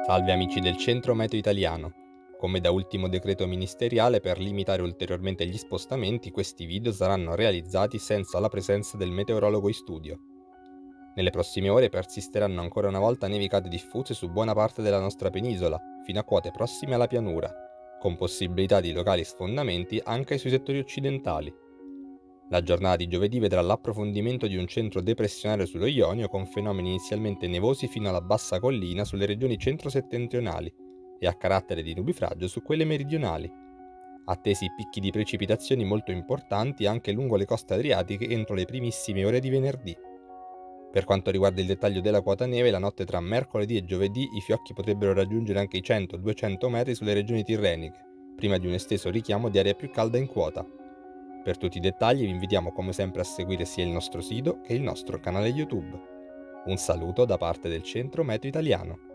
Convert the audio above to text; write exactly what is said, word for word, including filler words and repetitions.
Salve amici del Centro Meteo Italiano. Come da ultimo decreto ministeriale, per limitare ulteriormente gli spostamenti, questi video saranno realizzati senza la presenza del meteorologo in studio. Nelle prossime ore persisteranno ancora una volta nevicate diffuse su buona parte della nostra penisola, fino a quote prossime alla pianura, con possibilità di locali sfondamenti anche sui settori occidentali. La giornata di giovedì vedrà l'approfondimento di un centro depressionario sullo Ionio con fenomeni inizialmente nevosi fino alla bassa collina sulle regioni centro-settentrionali e a carattere di nubifragio su quelle meridionali. Attesi picchi di precipitazioni molto importanti anche lungo le coste adriatiche entro le primissime ore di venerdì. Per quanto riguarda il dettaglio della quota neve, la notte tra mercoledì e giovedì i fiocchi potrebbero raggiungere anche i cento duecento metri sulle regioni tirreniche, prima di un esteso richiamo di aria più calda in quota. Per tutti i dettagli vi invitiamo come sempre a seguire sia il nostro sito che il nostro canale YouTube. Un saluto da parte del Centro Meteo Italiano.